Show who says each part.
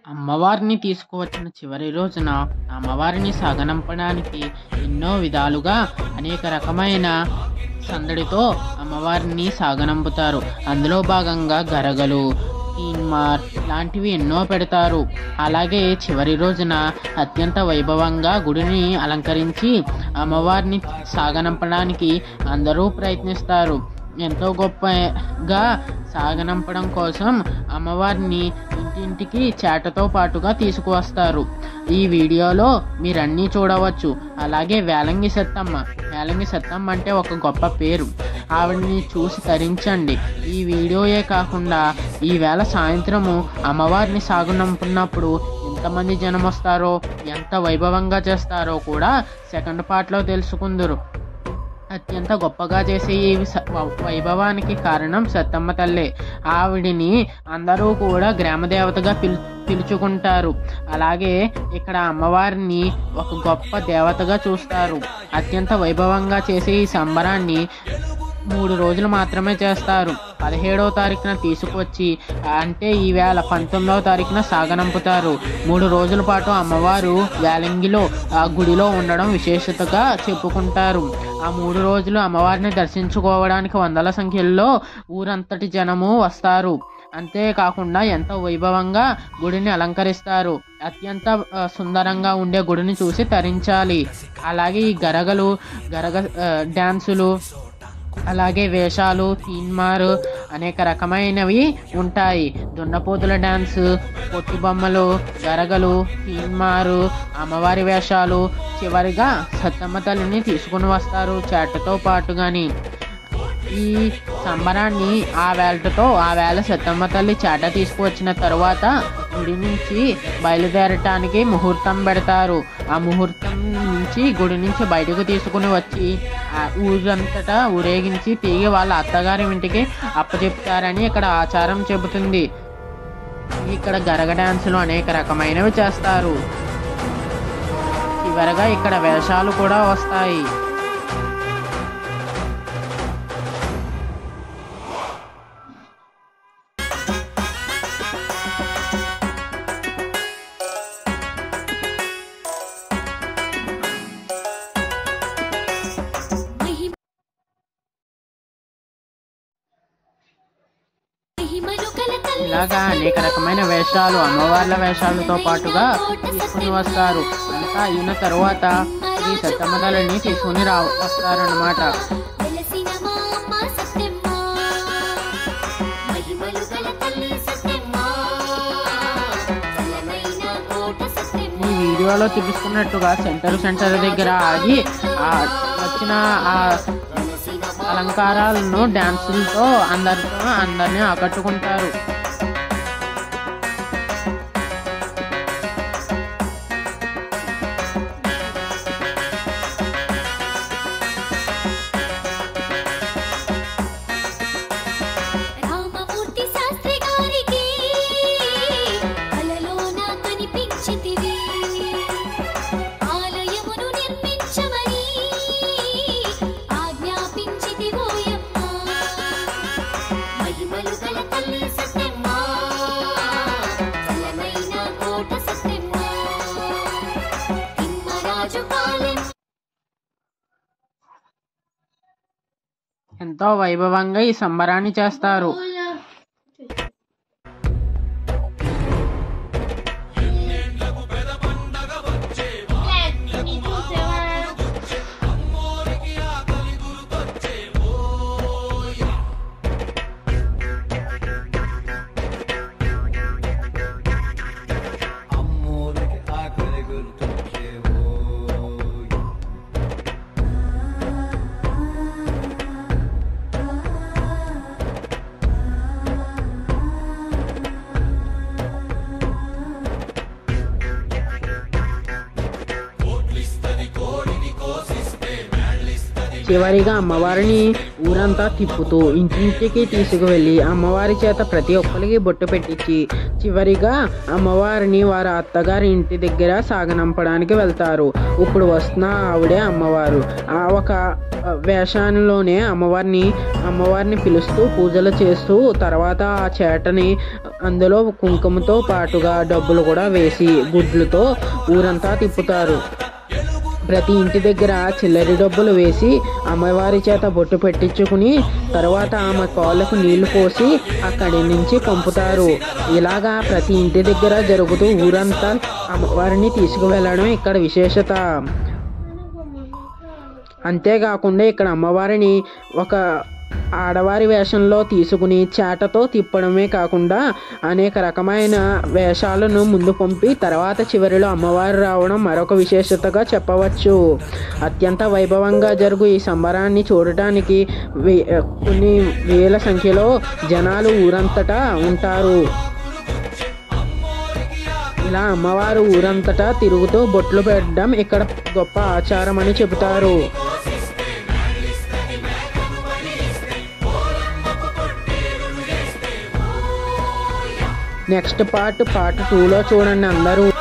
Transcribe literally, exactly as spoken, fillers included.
Speaker 1: అమ్మవారిని తీసుకువచ్చిన చివరి రోజున అమ్మవారిని సాగనంపడానికి ఎన్నో విధాలుగా అనేక రకమైన సందడితో అమ్మవారిని సాగనంపుతారు. అందులో భాగంగా గరగలు, తీన్మార్ లాంటివి ఎన్నో పెడతారు. అలాగే చివరి రోజున అత్యంత వైభవంగా గుడిని అలంకరించి అమ్మవారిని సాగనంపడానికి అందరూ ప్రయత్నిస్తారు. ఎంతో గొప్పగా సాగనంపడం కోసం అమ్మవారిని ఇంటింటికి చాటతో పాటుగా తీసుకువస్తారు. ఈ వీడియోలో మీరన్నీ చూడవచ్చు. అలాగే వేలంగి సత్తమ్మ వేలంగి సత్తమ్మ అంటే ఒక గొప్ప పేరు. ఆవిడని చూసి తరించండి. ఈ వీడియోయే కాకుండా ఈవేళ సాయంత్రము అమ్మవారిని సాగనంపున్నప్పుడు ఎంతమంది జనం వస్తారో, ఎంత వైభవంగా చేస్తారో కూడా సెకండ్ పార్ట్లో తెలుసుకుందరు. అత్యంత గొప్పగా చేసే ఈ వైభవానికి కారణం సత్తమ్మ తల్లే. ఆవిడిని అందరూ కూడా గ్రామదేవతగా పిలు పిలుచుకుంటారు. అలాగే ఇక్కడ అమ్మవారిని ఒక గొప్ప దేవతగా చూస్తారు. అత్యంత వైభవంగా చేసే ఈ సంబరాన్ని మూడు రోజులు మాత్రమే చేస్తారు. పదిహేడవ తారీఖున తీసుకొచ్చి అంటే ఈవేళ పంతొమ్మిదవ తారీఖున సాగనంపుతారు. మూడు రోజుల పాటు అమ్మవారు వేలంగిలో ఆ గుడిలో ఉండడం విశేషతగా చెప్పుకుంటారు. ఆ మూడు రోజులు అమ్మవారిని దర్శించుకోవడానికి వందల సంఖ్యలో ఊరంతటి జనము వస్తారు. అంతేకాకుండా ఎంతో వైభవంగా గుడిని అలంకరిస్తారు. అత్యంత సుందరంగా ఉండే గుడిని చూసి తరించాలి. అలాగే ఈ గరగలు గరగ డ్యాన్సులు, అలాగే వేషాలు, తీన్మారు అనేక రకమైనవి ఉంటాయి. దున్నపోతుల డ్యాన్స్, పొట్టి బొమ్మలు, గరగలు, తీన్మారు, అమ్మవారి వేషాలు, చివరిగా సత్తమ్మ తల్లిని తీసుకుని వస్తారు చాటతో పాటుగాని. ఈ సంబరాన్ని ఆ వేళతో ఆ వేళ సత్తమ్మ తల్లి చాట తీసుకువచ్చిన తరువాత గుడి నుంచి బయలుదేరటానికి ముహూర్తం పెడతారు. ఆ ముహూర్తం నుంచి గుడి నుంచి బయటకు తీసుకుని వచ్చి ఆ ఊరంతటా ఊరేగించి తిరిగి వాళ్ళ అత్తగారి ఇంటికి అప్పచెప్తారని ఇక్కడ ఆచారం చెబుతుంది. ఇక్కడ గరగ డ్యాన్సులు అనేక రకమైనవి చేస్తారు. చివరగా ఇక్కడ వేషాలు కూడా వస్తాయి. ఇలాగా అనేక రకమైన వేషాలు అమ్మవార్ల వేషాలతో పాటుగా తీసుకుని వస్తారు. అంతా అయిన తరువాత ఈ సత్తమ్మ తల్లిని తీసుకుని రా వస్తారన్నమాట. ఈ వీడియోలో చూపిస్తున్నట్టుగా సెంటర్ సెంటర్ దగ్గర ఆగి ఆ వచ్చిన ఆ అలంకారాలను డ్యాన్సులతో అందరితో అందరినీ ఆకట్టుకుంటారు. ఎంతో వైభవంగా ఈ సంబరాన్ని చేస్తారు. చివరిగా అమ్మవారిని ఊరంతా తిప్పుతూ ఇంటింటికి తీసుకువెళ్ళి అమ్మవారి చేత ప్రతి ఒక్కరికి బొట్టు పెట్టించి చివరిగా అమ్మవారిని వారి అత్తగారి ఇంటి దగ్గర సాగనంపడానికి వెళ్తారు. ఇప్పుడు వస్తున్న ఆవిడే అమ్మవారు. ఆ ఒక వేషంలోనే అమ్మవారిని అమ్మవారిని పిలుస్తూ పూజలు చేస్తూ తర్వాత ఆ చేటని అందులో కుంకుమతో పాటుగా డబ్బులు కూడా వేసి గుడ్లతో ఊరంతా తిప్పుతారు. ప్రతి ఇంటి దగ్గర చిల్లరి డబ్బులు వేసి అమ్మవారి చేత బొట్టు పెట్టించుకుని తర్వాత ఆమె కాళ్ళకు నీళ్లు పోసి అక్కడి నుంచి పంపుతారు. ఇలాగా ప్రతి ఇంటి దగ్గర జరుగుతూ ఊరంతా అమ్మవారిని తీసుకువెళ్ళడం ఇక్కడ విశేషత. అంతేకాకుండా ఇక్కడ అమ్మవారిని ఒక ఆడవారి వేషంలో తీసుకుని చాటతో తిప్పడమే కాకుండా అనేక రకమైన వేషాలను ముందు పంపి తర్వాత చివరిలో అమ్మవారు రావడం మరొక విశేషతగా చెప్పవచ్చు. అత్యంత వైభవంగా జరుగు ఈ సంబరాన్ని చూడటానికి వే కొన్ని వేల సంఖ్యలో జనాలు ఊరంతటా ఉంటారు. ఇలా అమ్మవారు ఊరంతటా తిరుగుతూ బొట్లు పెట్టడం ఇక్కడ గొప్ప ఆచారం అని చెబుతారు. నెక్స్ట్ పార్ట్ పార్ట్ టూలో చూడండి అందరూ.